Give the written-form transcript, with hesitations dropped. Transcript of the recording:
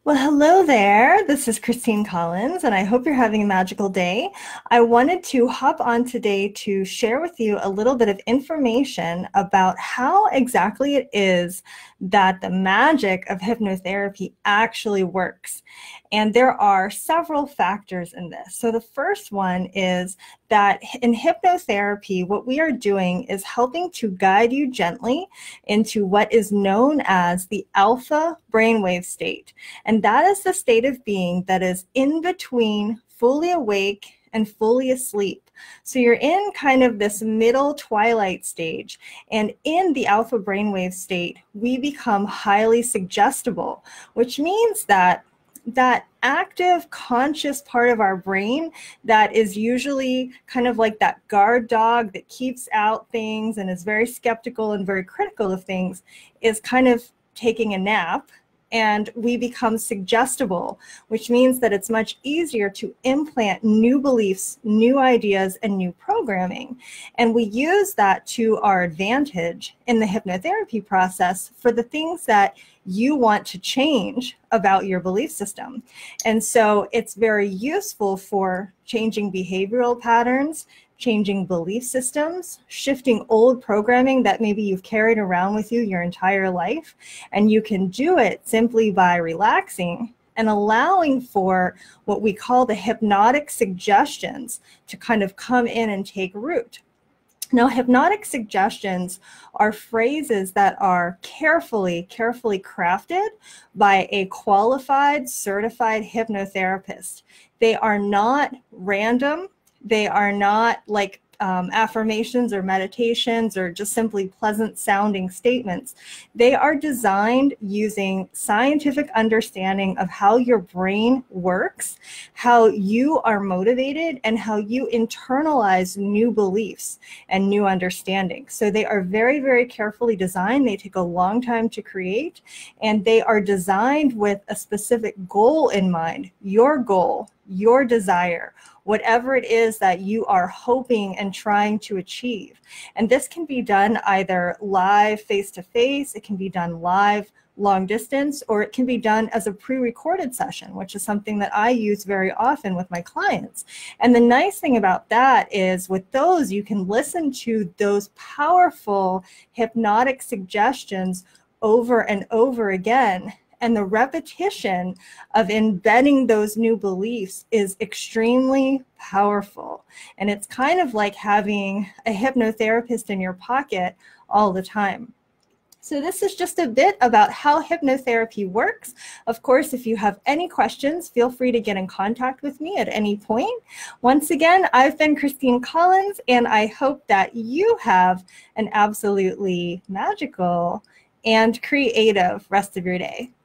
Well, hello there. This is Christine Collins, and I hope you're having a magical day. I wanted to hop on today to share with you a little bit of information about how exactly it is that the magic of hypnotherapy actually works. And there are several factors in this. So the first one is that in hypnotherapy, what we are doing is helping to guide you gently into what is known as the alpha brainwave state. And that is the state of being that is in between fully awake and fully asleep. So you're in kind of this middle twilight stage. And in the alpha brainwave state, we become highly suggestible, which means that active conscious part of our brain that is usually kind of like that guard dog that keeps out things and is very skeptical and very critical of things is kind of taking a nap. And we become suggestible, which means that it's much easier to implant new beliefs, new ideas, and new programming. And we use that to our advantage in the hypnotherapy process for the things that you want to change about your belief system. And so it's very useful for changing behavioral patterns, changing belief systems, shifting old programming that maybe you've carried around with you your entire life. And you can do it simply by relaxing and allowing for what we call the hypnotic suggestions to kind of come in and take root. Now, hypnotic suggestions are phrases that are carefully crafted by a qualified, certified hypnotherapist. They are not random. They are not like affirmations or meditations or just simply pleasant sounding statements. They are designed using scientific understanding of how your brain works, how you are motivated, and how you internalize new beliefs and new understanding. So they are very carefully designed. They take a long time to create, and they are designed with a specific goal in mind, your goal, your desire, whatever it is that you are hoping and trying to achieve. And this can be done either live face-to-face, it can be done live long distance, or it can be done as a pre-recorded session, which is something that I use very often with my clients. And the nice thing about that is with those, you can listen to those powerful hypnotic suggestions over and over again. And the repetition of embedding those new beliefs is extremely powerful. And it's kind of like having a hypnotherapist in your pocket all the time. So this is just a bit about how hypnotherapy works. Of course, if you have any questions, feel free to get in contact with me at any point. Once again, I've been Christine Collins, and I hope that you have an absolutely magical and creative rest of your day.